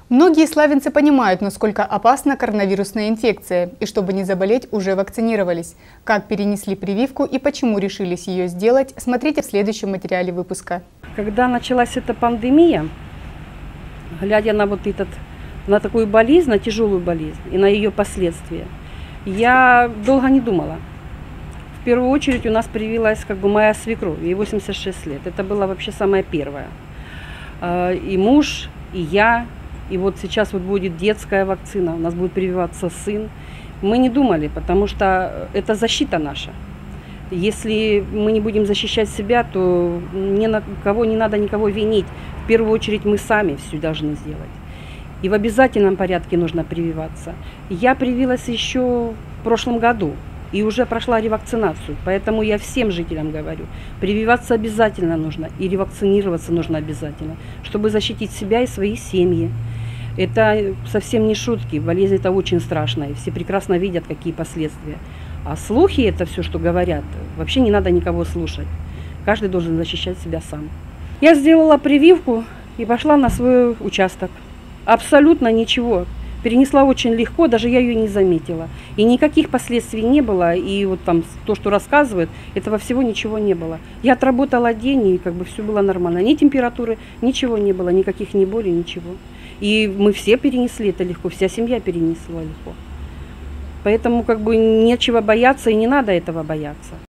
Многие славянцы понимают, насколько опасна коронавирусная инфекция, и чтобы не заболеть, уже вакцинировались. Как перенесли прививку и почему решились ее сделать, смотрите в следующем материале выпуска. Когда началась эта пандемия, глядя на такую болезнь, на тяжелую болезнь и на ее последствия, я долго не думала. В первую очередь у нас привилась моя свекровь, ей 86 лет. Это было вообще самое первое. И муж, и я. И вот сейчас будет детская вакцина, у нас будет прививаться сын. Мы не думали, потому что это защита наша. Если мы не будем защищать себя, то не надо никого винить. В первую очередь мы сами все должны сделать. И в обязательном порядке нужно прививаться. Я привилась еще в прошлом году и уже прошла ревакцинацию. Поэтому я всем жителям говорю, прививаться обязательно нужно и ревакцинироваться нужно обязательно, чтобы защитить себя и свои семьи. Это совсем не шутки, болезнь это очень страшная, все прекрасно видят, какие последствия. А слухи, это все, что говорят, вообще не надо никого слушать. Каждый должен защищать себя сам. Я сделала прививку и пошла на свой участок. Абсолютно ничего. Перенесла очень легко, даже я ее не заметила. И никаких последствий не было, и то, что рассказывают, этого всего ничего не было. Я отработала день, и все было нормально. Ни температуры, ничего не было, никаких ни боли, ничего. И мы все перенесли это легко, вся семья перенесла легко. Поэтому нечего бояться и не надо этого бояться.